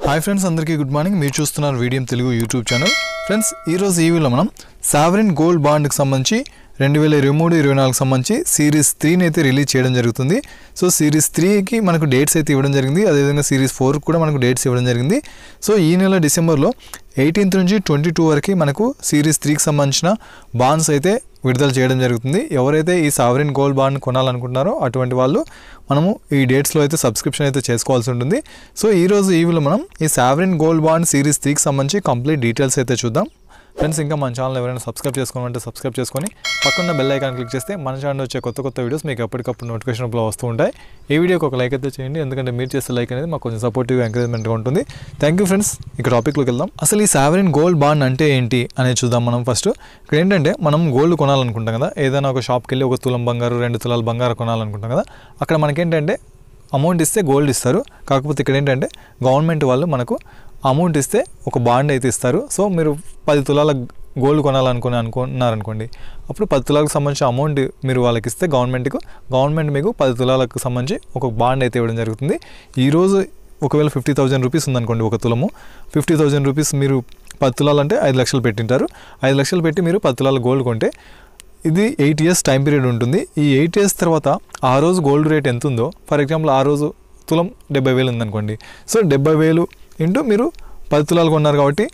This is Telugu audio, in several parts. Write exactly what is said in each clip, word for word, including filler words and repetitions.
హాయ్ ఫ్రెండ్స్, అందరికీ గుడ్ మార్నింగ్. మీరు చూస్తున్నారు video Telugu YouTube channel. Friends, ఈరోజు ఈ వీడియోలో మనం సావరిన్ గోల్డ్ బాండ్కి సంబంధించి రెండు వేల ఇరవై మూడు ఇరవై నాలుగు సంబంధించి సిరీస్ త్రీని అయితే రిలీజ్ చేయడం జరుగుతుంది. సో సిరీస్ త్రీకి మనకు డేట్స్ అయితే ఇవ్వడం జరిగింది. అదేవిధంగా సిరీస్ ఫోర్కి కూడా మనకు డేట్స్ ఇవ్వడం జరిగింది. సో ఈ నెల డిసెంబర్లో ఎయిటీన్త్ నుంచి ట్వంటీ టూ వరకు మనకు సిరీస్ త్రీకి సంబంధించిన బాండ్స్ అయితే విడుదల చేయడం జరుగుతుంది. ఎవరైతే ఈ సావరిన్ గోల్డ్ బాండ్ కొనాలనుకుంటున్నారో అటువంటి వాళ్ళు మనము ఈ డేట్స్లో అయితే సబ్స్క్రిప్షన్ అయితే చేసుకోవాల్సి ఉంటుంది. సో ఈరోజు ఈ వీడియోలో మనం ఈ సావరిన్ గోల్డ్ బాండ్ సిరీస్ త్రీకి సంబంధించి కంప్లీట్ డీటెయిల్స్ అయితే చూద్దాం. ఫ్రెండ్స్, ఇంకా మన ఛానల్ ఎవరైనా సబ్స్క్రైబ్ చేసుకోవాలంటే సబ్స్క్రైబ్ చేసుకొని పక్కన బెల్ ఐకాన్ క్లిక్ చేస్తే మన ఛానల్ వచ్చే కొత్త కొత్త వీడియోస్ మీకు ఎప్పటికప్పుడు నోటిఫికేషన్ రూపంలో వస్తూ ఉంటాయి. ఈ వీడియోకి ఒక లైక్ అయితే చేయండి, ఎందుకంటే మీరు చేసే లైక్ అనేది మాకు కొంచెం సపోర్టివ్ ఎంకరేజ్మెంట్గా ఉంటుంది. Thank you friends. ఇక టాపిక్లోకి వెళ్దాం. అసలు ఈ సావరిన్ గోల్డ్ బాండ్ అంటే ఏంటి అనేది చూద్దాం మనం ఫస్ట్. ఇక్కడ ఏంటంటే మనం గోల్డ్ కొనాలనుకుంటాం కదా, ఏదైనా ఒక షాప్కి వెళ్ళి ఒక తులం బంగారు రెండు తులాల బంగారు కొనాలనుకుంటాం కదా, అక్కడ మనకేంటంటే అమౌంట్ ఇస్తే గోల్డ్ ఇస్తారు. కాకపోతే ఇక్కడ ఏంటంటే గవర్నమెంట్ వాళ్ళు మనకు అమౌంట్ ఇస్తే ఒక బాండ్ అయితే ఇస్తారు. సో మీరు పది తులాల గోల్డ్ కొనాలనుకుని అనుకున్నారనుకోండి, అప్పుడు పది తులాలకు సంబంధించిన అమౌంట్ మీరు వాళ్ళకి ఇస్తే గవర్నమెంట్కు గవర్నమెంట్ మీకు పది తులాలకు సంబంధించి ఒక బాండ్ అయితే ఇవ్వడం జరుగుతుంది. ఈరోజు ఒకవేళ ఫిఫ్టీ థౌజండ్ రూపీస్ ఉందనుకోండి ఒక తులము, ఫిఫ్టీ థౌజండ్ రూపీస్ మీరు పది తులాలు అంటే ఐదు లక్షలు పెట్టింటారు. ఐదు లక్షలు పెట్టి మీరు పది తులాల గోల్డ్ కొంటే ఇది ఎయిట్ ఇయర్స్ టైం పీరియడ్ ఉంటుంది. ఈ ఎయిట్ ఇయర్స్ తర్వాత ఆ రోజు గోల్డ్ రేట్ ఎంత ఉందో, ఫర్ ఎగ్జాంపుల్ ఆ రోజు తులం డెబ్బై వేలు ఉందనుకోండి, సో డెబ్బై వేలు ఇంటూ మీరు పది తులాలు కొన్నారు కాబట్టి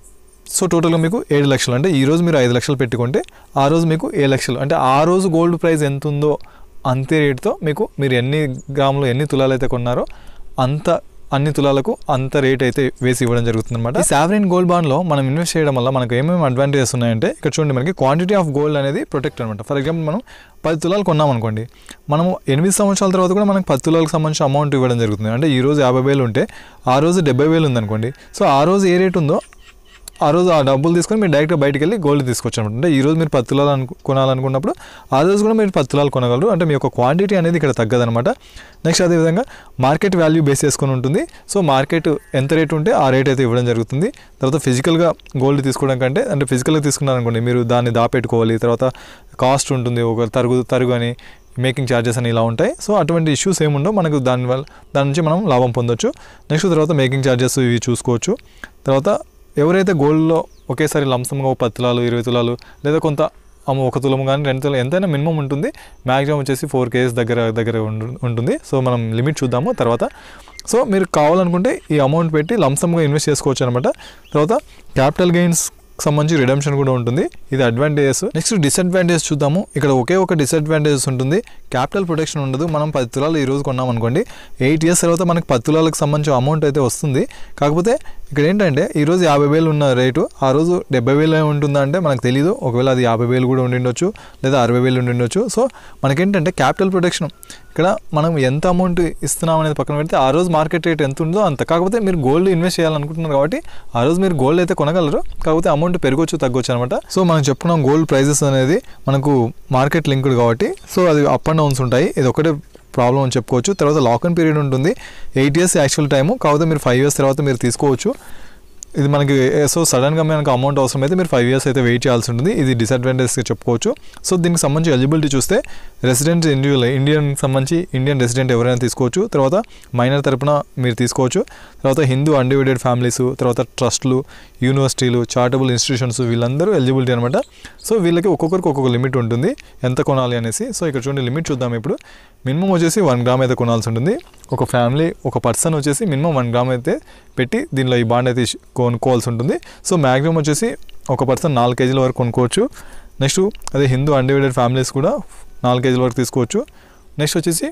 సో టోటల్గా మీకు ఏడు లక్షలు. అంటే ఈరోజు మీరు ఐదు లక్షలు పెట్టుకుంటే ఆ రోజు మీకు ఏడు లక్షలు. అంటే ఆ రోజు గోల్డ్ ప్రైస్ ఎంత ఉందో అంతే రేటుతో మీకు మీరు ఎన్ని గ్రాములు ఎన్ని తులాలు అయితే కొన్నారో అంత అన్ని తులాలకు అంత రేట్ అయితే వేసి ఇవ్వడం జరుగుతుంది అనమాట. ఈ సావరిన్ గోల్డ్ బాండ్లో మనం ఇన్వెస్ట్ చేయడం వల్ల మనకు ఏమేమి అడ్వాంటేజెస్ ఉన్నాయంటే, ఇక్కడ చూడండి, మనకి క్వాంటిటీ ఆఫ్ గోల్డ్ అనేది ప్రొటెక్ట్ అనమాట. ఫర్ ఎగ్జాంపుల్ మనం పది తులాలు కొన్నాం అనుకోండి, మనము ఎనిమిది సంవత్సరాల తర్వాత కూడా మనకు పది తులాలకు సంబంధించిన అమౌంట్ ఇవ్వడం జరుగుతుంది. అంటే ఈ రోజు యాభై వేలు ఉంటే ఆ రోజు డెబ్బై వేలు ఉందనుకోండి, సో ఆ రోజు ఏ రేట్ ఉందో ఆ రోజు ఆ డబ్బులు తీసుకొని మీరు డైరెక్ట్గా బయటికి వెళ్ళి గోల్డ్ తీసుకొచ్చు అనమాట. అంటే ఈరోజు మీరు పది తులాలు అను కొనాలనుకున్నప్పుడు ఆ రోజు కూడా మీరు పది తులాలు కొనగలరు. అంటే మీ యొక్క క్వాంటిటీ అనేది ఇక్కడ తగ్గదనమాట. నెక్స్ట్ అదేవిధంగా మార్కెట్ వాల్యూ బేస్ చేసుకొని ఉంటుంది. సో మార్కెట్ ఎంత రేట్ ఉంటే ఆ రేట్ అయితే ఇవ్వడం జరుగుతుంది. తర్వాత ఫిజికల్గా గోల్డ్ తీసుకోవడం కంటే, అంటే ఫిజికల్గా తీసుకున్నారనుకోండి, మీరు దాన్ని దాపెట్టుకోవాలి, తర్వాత కాస్ట్ ఉంటుంది, ఒక తరుగు తరుగు అని మేకింగ్ ఛార్జెస్ అని ఇలా ఉంటాయి. సో అటువంటి ఇష్యూస్ ఏముండో మనకు దానివల్ల దాని నుంచి మనం లాభం పొందొచ్చు. నెక్స్ట్ తర్వాత మేకింగ్ ఛార్జెస్ ఇవి చూసుకోవచ్చు. తర్వాత ఎవరైతే గోల్డ్లో ఒకేసారి లంసంగా ఒక పది తులాలు ఇరవై తులాలు లేదా కొంత ఒక తులము కానీ రెండు తులాలు ఎంతైనా మినిమం ఉంటుంది. మ్యాక్సిమం వచ్చేసి ఫోర్ కేజెస్ దగ్గర దగ్గర ఉంటుంది. సో మనం లిమిట్ చూద్దాము తర్వాత. సో మీరు కావాలనుకుంటే ఈ అమౌంట్ పెట్టి లంసంగా ఇన్వెస్ట్ చేసుకోవచ్చు అనమాట. తర్వాత క్యాపిటల్ గెయిన్స్ సంబంధించి రిడమ్షన్ కూడా ఉంటుంది. ఇది అడ్వాంటేజెస్. నెక్స్ట్ డిసడ్వాంటేజెస్ చూద్దాము. ఇక్కడ ఒకే ఒక డిసడ్వాంటేజెస్ ఉంటుంది, క్యాపిటల్ ప్రొటెక్షన్ ఉండదు. మనం పది తులాలు ఈ రోజు కొన్నాం అనుకోండి, ఎయిట్ ఇయర్స్ తర్వాత మనకి పది తులాలకు సంబంధించిన అమౌంట్ అయితే వస్తుంది. కాకపోతే ఇక్కడ ఏంటంటే ఈరోజు యాభై వేలు ఉన్న రేటు ఆ రోజు డెబ్బై వేలు ఉంటుందా అంటే మనకు తెలియదు. ఒకవేళ అది యాభై వేలు కూడా ఉండిండొచ్చు, లేదా అరవై వేలు ఉండిండొచ్చు. సో మనకేంటంటే క్యాపిటల్ ప్రొటెక్షన్ ఇక్కడ మనం ఎంత అమౌంట్ ఇస్తున్నాం అనేది పక్కన పెడితే ఆ రోజు మార్కెట్ రేట్ ఎంత ఉందో అంత. కాకపోతే మీరు గోల్డ్ ఇన్వెస్ట్ చేయాలనుకుంటున్నారు కాబట్టి ఆ రోజు మీరు గోల్డ్ అయితే కొనగలరు. కాకపోతే అమౌంట్ పెరగొచ్చు తగ్గొచ్చు అనమాట. సో మనం చెప్పుకున్నాం గోల్డ్ ప్రైజెస్ అనేది మనకు మార్కెట్ లింక్డ్ కాబట్టి సో అది అప్ అండ్ డౌన్స్ ఉంటాయి. ఇది ఒకటే ప్రాబ్లం అని చెప్పుకోవచ్చు. తర్వాత లాక్ ఇన్ పీరియడ్ ఉంటుంది, ఎయిట్ ఇయర్స్ యాక్చువల్ టైము. కాకపోతే మీరు ఫైవ్ ఇయర్స్ తర్వాత మీరు తీసుకోవచ్చు. ఇది మనకి సో సడన్గా మనకు అమౌంట్ అవసరం అయితే మీరు ఫైవ్ ఇయర్స్ అయితే వెయిట్ చేయాల్సి ఉంటుంది. ఇది డిసడ్వాంటేజ్గా చెప్పుకోవచ్చు. సో దీనికి సంబంధించి ఎలిజిబిలిటీ చూస్తే రెసిడెంట్ ఇండివిజువల్ ఇండియన్ సంబంధించి ఇండియన్ రెసిడెంట్ ఎవరైనా తీసుకోవచ్చు. తర్వాత మైనర్ తరపున మీరు తీసుకోవచ్చు. తర్వాత హిందూ అన్డివైడెడ్ ఫ్యామిలీస్, తర్వాత ట్రస్ట్లు, యూనివర్సిటీలు, చారిటబుల్ ఇన్స్టిట్యూషన్స్ వీళ్ళందరూ ఎలిజిబిలిటీ అనమాట. సో వీళ్ళకి ఒక్కొక్కరికి ఒక్కొక్క లిమిట్ ఉంటుంది ఎంత కొనాలి అనేసి. సో ఇక్కడ చూడండి లిమిట్ చూద్దాం. ఇప్పుడు మినిమం వచ్చేసి వన్ గ్రామ్ అయితే కొనాల్సి ఉంటుంది. ఒక ఫ్యామిలీ ఒక పర్సన్ వచ్చేసి మినిమం వన్ గ్రామ్ అయితే పెట్టి దీనిలో ఈ బాండ్ అయితే కొనుక్కోవాల్సి ఉంటుంది. సో మ్యాక్సిమం వచ్చేసి ఒక పర్సన్ నాలుగు కేజీల వరకు కొనుక్కోవచ్చు. నెక్స్ట్ అదే హిందూ అన్డివైడెడ్ ఫ్యామిలీస్ కూడా నాలుగు కేజీల వరకు తీసుకోవచ్చు. నెక్స్ట్ వచ్చేసి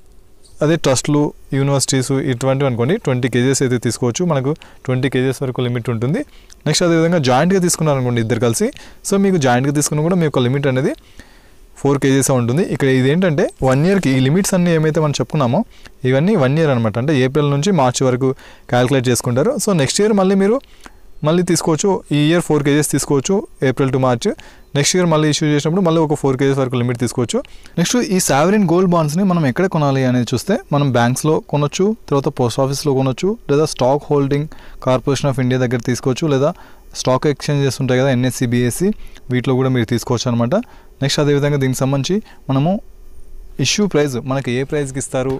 అదే ట్రస్ట్లు, యూనివర్సిటీస్ ఇటువంటివి అనుకోండి ట్వంటీ కేజెస్ అయితే తీసుకోవచ్చు. మనకు ట్వంటీ కేజెస్ వరకు లిమిట్ ఉంటుంది. నెక్స్ట్ అదేవిధంగా జాయింట్గా తీసుకున్నారనుకోండి ఇద్దరు కలిసి, సో మీకు జాయింట్గా తీసుకున్న కూడా మీ యొక్క లిమిట్ అనేది ఫోర్ కేజీస్ ఉంటుంది. ఇక్కడ ఇదేంటంటే వన్ ఇయర్కి ఈ లిమిట్స్ అన్నీ ఏమైతే మనం చెప్పుకున్నామో ఇవన్నీ వన్ ఇయర్ అనమాట. అంటే ఏప్రిల్ నుంచి మార్చి వరకు క్యాలిక్యులేట్ చేసుకుంటారు. సో నెక్స్ట్ ఇయర్ మళ్ళీ మీరు మళ్ళీ తీసుకోవచ్చు. ఈ ఇయర్ ఫోర్ కేజెస్ తీసుకోవచ్చు April to March. Next year మళ్ళీ ఇష్యూ చేసినప్పుడు మళ్ళీ ఒక ఫోర్ కేజెస్ వరకు లిమిట్ తీసుకోవచ్చు. నెక్స్ట్ ఈ సావరిన్ గోల్డ్ బాండ్స్ని మనం ఎక్కడ కొనాలి అనేది చూస్తే మనం బ్యాంక్స్లో కొనొచ్చు, తర్వాత పోస్ట్ ఆఫీస్లో కొనొచ్చు, లేదా stock holding corporation of India దగ్గర తీసుకోవచ్చు, లేదా స్టాక్ ఎక్స్చేంజెస్ ఉంటాయి కదా ఎన్ఎస్సి బిఎస్సి వీటిలో కూడా మీరు తీసుకోవచ్చు అనమాట. నెక్స్ట్ అదేవిధంగా దీనికి సంబంధించి మనము ఇష్యూ ప్రైస్ మనకి ఏ ప్రైస్కి ఇస్తారు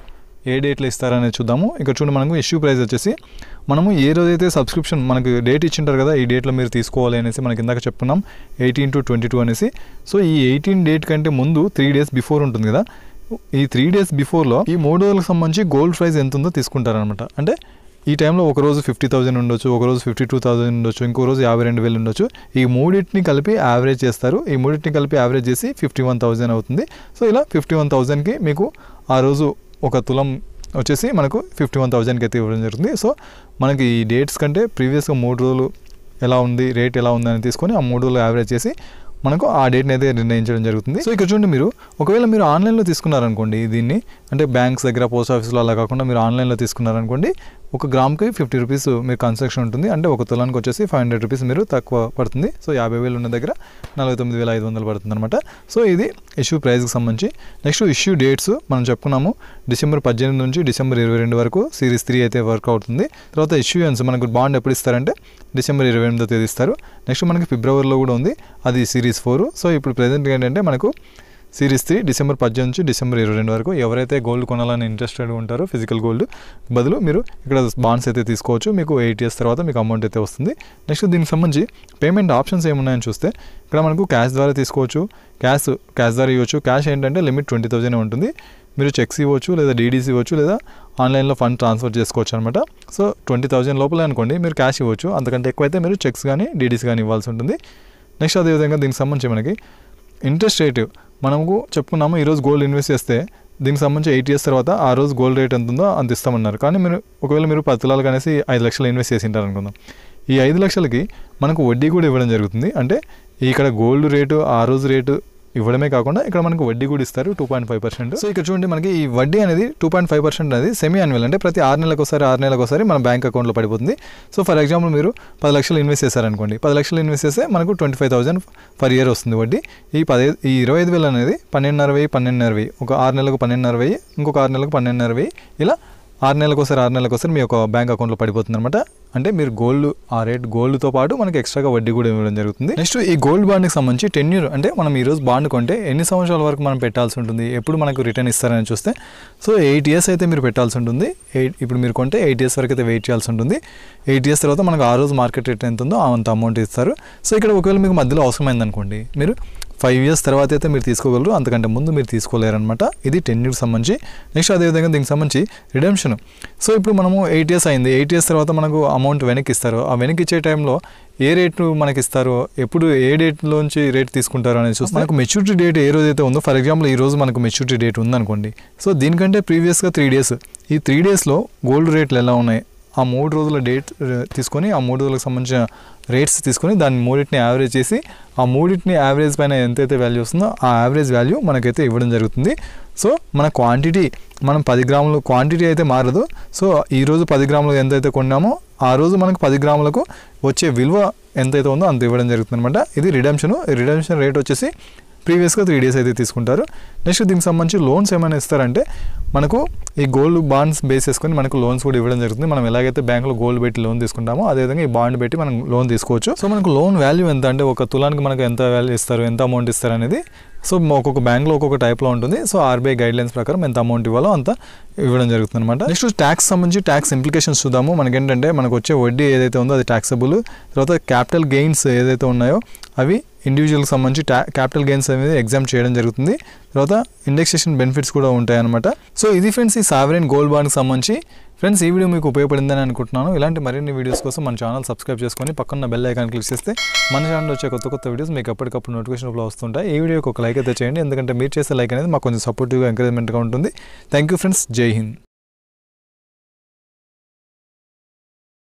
ఏ డేట్లో ఇస్తారనేది చూద్దాము. ఇక్కడ చూడండి మనకు ఇష్యూ ప్రైస్ వచ్చేసి మనము ఏ రోజైతే సబ్స్క్రిప్షన్ మనకు డేట్ ఇచ్చింటారు కదా, ఈ డేట్లో మీరు తీసుకోవాలి అనేసి మనకి ఇందాక చెప్పుకున్నాం ఎయిటీన్ టు ట్వంటీ టూ అనేసి. సో ఈ ఎయిటీన్ డేట్ కంటే ముందు త్రీ డేస్ బిఫోర్ ఉంటుంది కదా, ఈ త్రీ డేస్ బిఫోర్లో ఈ మూడు రోజులకు సంబంధించి గోల్డ్ ప్రైస్ ఎంత ఉందో తీసుకుంటారనమాట. అంటే ఈ టైంలో ఒక రోజు ఫిఫ్టీ థౌసండ్ ఉండొచ్చు, ఒక రోజు ఫిఫ్టీ టూ థౌసండ్ ఉండొచ్చు, ఇంకో రోజు యాభై రెండు వేలు ఉండొచ్చు. ఈ మూడింటిని కలిపి యావరేజ్ చేస్తారు. ఈ మూడింటిని కలిపి యావరేజ్ చేసి ఫిఫ్టీ వన్ థౌసండ్ అవుతుంది. సో ఇలా ఫిఫ్టీ వన్ థౌసండ్కి మీకు ఆ రోజు ఒక తులం వచ్చేసి మనకు ఫిఫ్టీ వన్ థౌసండ్కి అయితే ఇవ్వడం జరుగుతుంది. సో మనకి ఈ డేట్స్ కంటే ప్రీవియస్గా మూడు రోజులు ఎలా ఉంది, రేట్ ఎలా ఉందని తీసుకొని ఆ మూడు రోజులు యావరేజ్ చేసి మనకు ఆ డేట్ని అయితే నిర్ణయించడం జరుగుతుంది. సో ఇక్కడ చూడండి, మీరు ఒకవేళ మీరు ఆన్లైన్లో తీసుకున్నారనుకోండి దీన్ని, అంటే బ్యాంక్స్ దగ్గర పోస్ట్ ఆఫీస్లో అలా కాకుండా మీరు ఆన్లైన్లో తీసుకున్నారనుకోండి, ఒక గ్రామ్కి ఫిఫ్టీ రూపీస్ మీరు కన్స్ట్రక్షన్ ఉంటుంది. అంటే ఒక తులానికి వచ్చేసి ఫైవ్ హండ్రెడ్ రూపీస్ మీరు తక్కువ పడుతుంది. సో యాభై వేలు ఉన్న దగ్గర నలభై తొమ్మిది వేల ఐదు వందలు పడుతుంది అనమాట. సో ఇది ఇష్యూ ప్రైస్కి సంబంధించి. నెక్స్ట్ ఇష్యూ డేట్స్ మనం చెప్పుకున్నాము, డిసెంబర్ పద్దెనిమిది నుంచి డిసెంబర్ ఇరవై రెండు వరకు సిరీస్ త్రీ అయితే వర్క్ అవుతుంది. తర్వాత ఇష్యూయన్స్ మనకు బాండ్ ఎప్పుడు ఇస్తారంటే డిసెంబర్ ఇరవై ఎనిమిదో తేదీ ఇస్తారు. నెక్స్ట్ మనకి ఫిబ్రవరిలో కూడా ఉంది, అది సిరీస్ ఫోర్. సో ఇప్పుడు ప్రజెంట్ ఏంటంటే మనకు సిరీస్ త్రీ డిసెంబర్ పద్దెనిమిది నుంచి డిసెంబర్ ఇరవై రెండు వరకు. ఎవరైతే గోల్డ్ కొనాలని ఇంట్రెస్టెడ్ ఉంటారో ఫిజికల్ గోల్డ్ బదులు మీరు ఇక్కడ బాండ్స్ అయితే తీసుకోవచ్చు. మీకు ఎయిట్ ఇయర్స్ తర్వాత మీకు అమౌంట్ అయితే వస్తుంది. నెక్స్ట్ దీనికి సంబంధించి పేమెంట్ ఆప్షన్స్ ఏమున్నాయని చూస్తే ఇక్కడ మనకు క్యాష్ ద్వారా తీసుకోవచ్చు, క్యాష్ క్యాష్ ద్వారా ఇవ్వచ్చు. క్యాష్ ఏంటంటే లిమిట్ ట్వంటీ థౌసండ్ ఉంటుంది. మీరు చెక్స్ ఇవ్వచ్చు, లేదా డీడీస్ ఇవ్వచ్చు, లేదా ఆన్లైన్లో ఫండ్ ట్రాన్స్ఫర్ చేసుకోవచ్చు అనమాట. సో ట్వంటీ థౌసండ్ లోపల అనుకోండి మీరు క్యాష్ ఇవ్వచ్చు, అంతకంటే ఎక్కువైతే మీరు చెక్స్ కానీ డీడీస్ కానీ ఇవ్వాల్సి ఉంటుంది. నెక్స్ట్ అదేవిధంగా దీనికి సంబంధించి మనకి ఇంట్రెస్ట్ రేట్ మనకు చెప్పుకున్నాము, ఈరోజు గోల్డ్ ఇన్వెస్ట్ చేస్తే దీనికి సంబంధించి ఎయిట్ ఇయర్స్ తర్వాత ఆ రోజు గోల్డ్ రేట్ ఎంత ఉందో అంత ఇస్తామన్నారు. కానీ మీరు ఒకవేళ మీరు పది తులాలు అనేసి ఐదు లక్షలు ఇన్వెస్ట్ చేసి ఉంటారు అనుకుందాం, ఈ ఐదు లక్షలకి మనకు వడ్డీ కూడా ఇవ్వడం జరుగుతుంది. అంటే ఇక్కడ గోల్డ్ రేటు ఆ రోజు రేటు ఇవ్వడమే కాకుండా ఇక్కడ మనకు వడ్డీ కూడా ఇస్తారు two point five percent. So ఇక్కడ చూడండి మనకి ఈ వడ్డీ అనేది టూ పాయింట్ ఫైవ్ పర్సెంట్ అనేది సెమీ యాన్యువల్, అంటే ప్రతి ఆరు నెలలకు ఒకసారి ఆరు నెలలకు ఒకసారి మన బ్యాంక్ అకౌంట్లో పడిపోతుంది. సో ఫర్ ఎగ్జాంపుల్ మీరు పది లక్షలు ఇన్వెస్ట్ చేశారనుకోండి, పది లక్షలు ఇన్వెస్ట్ చేస్తే మనకు twenty five thousand per year వస్తుంది వడ్డీ. ఈ పది ఈ ఇరవై ఐదు వేలు అనేది పన్నెండున్నర వెయ్యి పన్నెండున్నర వెయ్యి ఒక ఆరు నెలలకు పన్నెండున్నర వెయ్యి ఇంకొక ఆరు నెలలకు పన్నెండున్నర వెయ్యి ఇలా ఆరు నెలలకు ఒకసారి ఆరు నెలలకు ఒకసారి మీ యొక్క బ్యాంక్ అకౌంట్లో పడిపోతుంది అనమాట. అంటే మీరు గోల్డ్ ఆ రేట్ గోల్డ్తో పాటు మనకి ఎక్స్ట్రాగా వడ్డీ కూడా ఇవ్వడం జరుగుతుంది. నెక్స్ట్ ఈ గోల్డ్ బాండ్కి సంబంధించి టెన్యూర్, అంటే మనం ఈరోజు బాండ్ కొంటే ఎన్ని సంవత్సరాల వరకు మనం పెట్టాల్సి ఉంటుంది, ఎప్పుడు మనకు రిటర్న్ ఇస్తారని చూస్తే సో ఎయిట్ ఇయర్స్ అయితే మీరు పెట్టాల్సి ఉంటుంది. ఎయిట్ ఇప్పుడు మీరు కొంటే ఎయిట్ ఇయర్స్ వరకు అయితే వెయిట్ చేయాల్సి ఉంటుంది. ఎయిట్ ఇయర్స్ తర్వాత మనకు ఆ రోజు మార్కెట్ రేట్ ఎంత ఉందో అంత అమౌంట్ ఇస్తారు. సో ఇక్కడ ఒకవేళ మీకు మధ్యలో అవసరమైంది అనుకోండి, మీరు ఫైవ్ ఇయర్స్ తర్వాత అయితే మీరు తీసుకోగలరు, అంతకంటే ముందు మీరు తీసుకోలేరు అనమాట. ఇది టెన్ ఇయర్స్ సంబంధించి. నెక్స్ట్ అదేవిధంగా దీనికి సంబంధించి రిడెంప్షన్. సో ఇప్పుడు మనము ఎయిట్ ఇయర్స్ అయింది, ఎయిట్ ఇయర్స్ తర్వాత మనకు అమౌంట్ వెనక్కి ఇస్తారు. ఆ వెనక్కి ఇచ్చే టైంలో ఏ రేటు మనకి ఇస్తారో, ఎప్పుడు ఏ డేట్లోంచి రేట్ తీసుకుంటారో అనేది చూస్తే మనకు మెచ్యూరిటీ డేట్ ఏ రోజు అయితే ఉందో, ఫర్ ఎగ్జాంపుల్ ఈ రోజు మనకు మెచ్యూరిటీ డేట్ ఉందనుకోండి, సో దీనికంటే ప్రీవియస్గా త్రీ డేస్ ఈ త్రీ డేస్లో గోల్డ్ రేట్లు ఎలా ఉన్నాయి, ఆ మూడు రోజుల డేట్ తీసుకొని ఆ మూడు రోజులకు సంబంధించిన రేట్స్ తీసుకొని దాన్ని మూడింటిని యావరేజ్ చేసి ఆ మూడింటిని యావరేజ్ పైన ఎంతైతే వాల్యూ వస్తుందో ఆ యావరేజ్ వాల్యూ మనకైతే ఇవ్వడం జరుగుతుంది. సో మన క్వాంటిటీ మనం పది గ్రాములు క్వాంటిటీ అయితే మారదు. సో ఈరోజు పది గ్రాములు ఎంతైతే కొన్నామో ఆ రోజు మనకు పది గ్రాములకు వచ్చే విలువ ఎంతైతే ఉందో అంత ఇవ్వడం జరుగుతుంది అనమాట. ఇది రిడెంప్షన్. రిడెంప్షన్ రేట్ వచ్చేసి ప్రీవియస్గా త్రీ డేస్ అయితే తీసుకుంటారు. నెక్స్ట్ దీనికి సంబంధించి లోన్స్ ఏమైనా ఇస్తారంటే మనకు ఈ గోల్డ్ బాండ్స్ బేస్ చేసుకొని మనకు లోన్స్ కూడా ఇవ్వడం జరుగుతుంది. మనం ఎలాగైతే బ్యాంకులో గోల్డ్ పెట్టి లోన్ తీసుకుంటామో అదేవిధంగా ఈ బాండ్ పెట్టి మనం లోన్ తీసుకోవచ్చు. సో మనకు లోన్ వాల్యూ ఎంత అంటే ఒక తులానికి మనకు ఎంత వాల్యూ ఇస్తారు, ఎంత అమౌంట్ ఇస్తారు అనేది సో ఒక్కొక్క బ్యాంక్లో ఒక్కొక్క టైప్లో ఉంటుంది. సో ఆర్బీఐ గైడ్లైన్స్ ప్రకారం ఎంత అమౌంట్ ఇవ్వాలో అంత ఇవ్వడం జరుగుతుంది అనమాట. నెక్స్ట్ ట్యాక్స్ సంబంధించి ట్యాక్స్ ఇంప్లికేషన్స్ చూద్దాము. మనకేంటంటే మనకు వచ్చే వడ్డీ ఏదైతే ఉందో అది ట్యాక్సబుల్. తర్వాత క్యాపిటల్ గెయిన్స్ ఏదైతే ఉన్నాయో అవి ఇండివిజువల్కి సంబంధించి ట్యా క్యాపిటల్ గెయిన్స్ అనేది ఎగ్జామ్ చేయడం జరుగుతుంది. తర్వాత ఇండెక్సేషన్ బెనిఫిట్స్ కూడా ఉంటాయి అనమాట. సో ఇది ఫ్రెండ్స్ ఈ సావరెన్ గోల్డ్ బాండ్కి సంబంధించి. ఫ్రెండ్స్ ఈ వీడియో మీకు ఉపయోగపడిందని అనుకుంటున్నాను. ఇలాంటి మరిన్ని వీడియోస్ కోసం మన ఛానల్ సబ్స్క్రైబ్ చేసుకొని పక్కన బెల్ ఐకాన్ క్లిక్ చేస్తే మన ఛానల్ వచ్చే కొత్త కొత్త వీడియోస్ మీకు ఎప్పటికప్పుడు నోటిఫికేషన్ రూపంలో వస్తుంటాయి. ఈ వీడియోకి ఒక లైక్ అయితే చేయండి, ఎందుకంటే మీరు చేసే లైక్ అనేది మాకు కొంచెం సపోర్టివ్గా ఎంకరేజ్మెంట్గా ఉంటుంది. థ్యాంక్ యూ ఫ్రెండ్స్, జై హింద్.